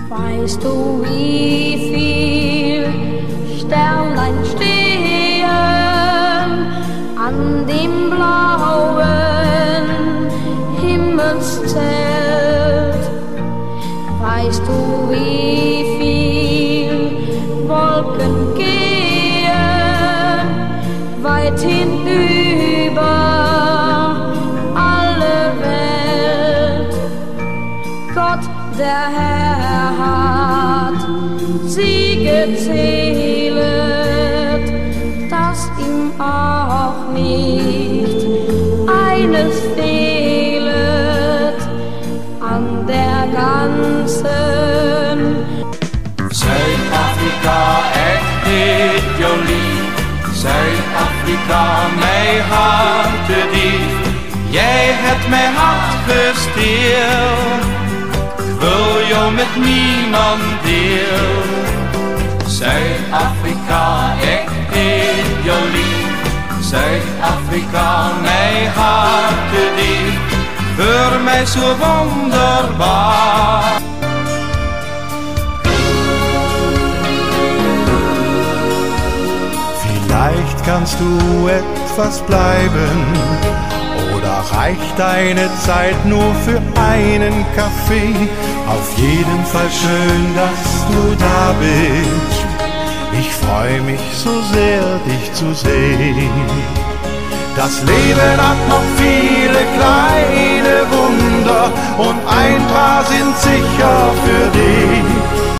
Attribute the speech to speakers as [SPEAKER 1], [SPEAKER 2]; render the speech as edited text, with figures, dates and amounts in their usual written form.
[SPEAKER 1] Weißt du, wie viel Sternlein stehen an dem blauen Himmelszelt? Weißt du, wie viel Wolken gehen weit hinüber alle Welt? Gott, der Herr, hat sie gezählet, dass ihm auch nicht eines fehlet an der ganzen.
[SPEAKER 2] Zuid-Afrika, echt heet jou lief. Zuid-Afrika, mijn harte dief. Jij hebt mijn hart gesteeld. Ik wil jou met niemand deel. Zuid-Afrika, ik heet jou lief. Zuid-Afrika, mijn harte dief. Voor mij zo wonderbaar.
[SPEAKER 3] Vielleicht kannst du etwas bleiben, oder reicht deine Zeit nur für einen Kaffee? Auf jeden Fall schön, dass du da bist. Ich freue mich so sehr, dich zu sehen. Das Leben hat noch viele kleine Wunder und ein paar sind sicher für dich.